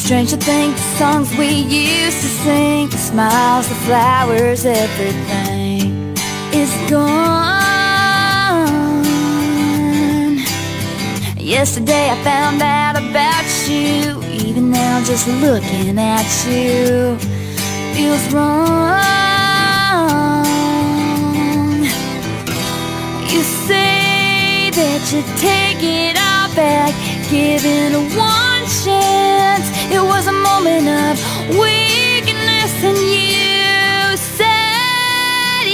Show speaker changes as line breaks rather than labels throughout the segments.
Strange to think the songs we used to sing, the smiles, the flowers, everything is gone. Yesterday I found out about you. Even now just looking at you feels wrong. You say that you take it all back, giving one chance. It was a moment of weakness and you said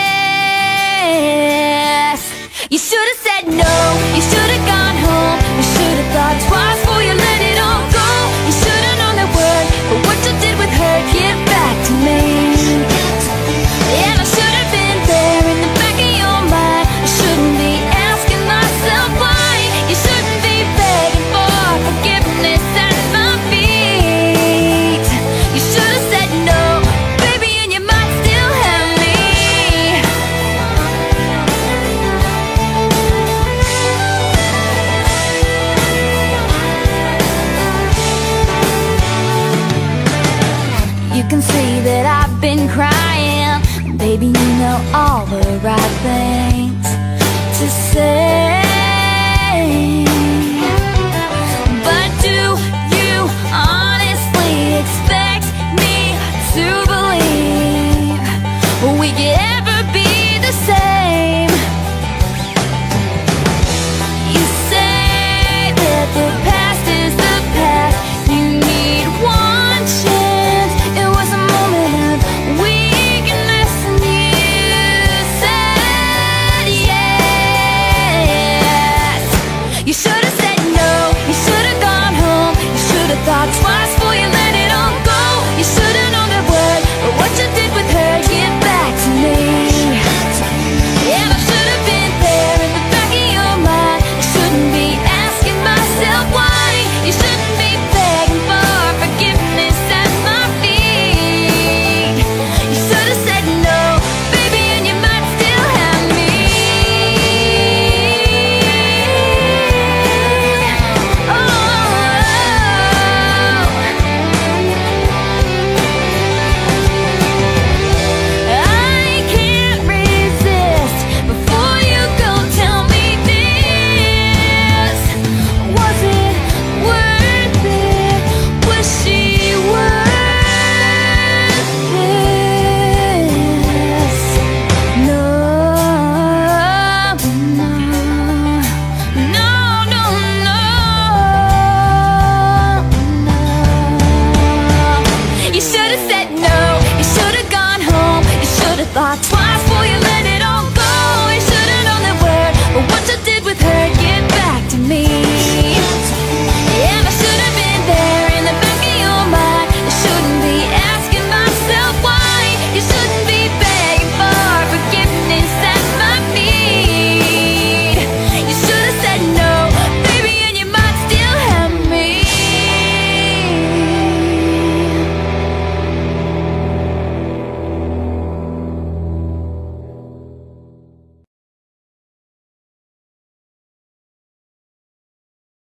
yes. You should have said no, you should have gone home. You should have thought twice before you let it all go. You should have known that word, but what you did with her, get back to me. And I should have been there in the back of your mind. I shouldn't be asking myself why. You shouldn't be begging for forgiveness at my feet. You should have said no, baby, and you might still have me. You can see that I've been crying. Baby, you know all the right things to say. But do you honestly expect me to believe we could ever be the same? You say that the past is the past. You need one chance. It was a moment of weakness and you said yes. You should have said no, you should have gone home. You should have thought twice before you let it all go. You should have known that word, but what you did with her, get back to me. And I should have been there in the back of your mind. I shouldn't be asking myself why. You shouldn't be begging for forgiveness at my feet. You should have said no, baby, and you might still have me. Oh, I can't resist. Before you go, tell me this. Was it worth it? Was she worth this? No, no, no, no, no, no. You should have said no, you should have gone home. You should have thought twice